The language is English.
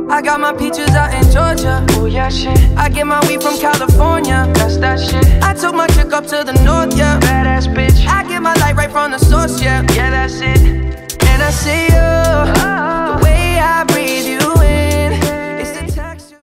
I got my peaches out in Georgia. Oh yeah, shit. I get my weed from California. That's that shit. I took my chick up to the north, yeah. Badass bitch. I get my light right from the source, yeah.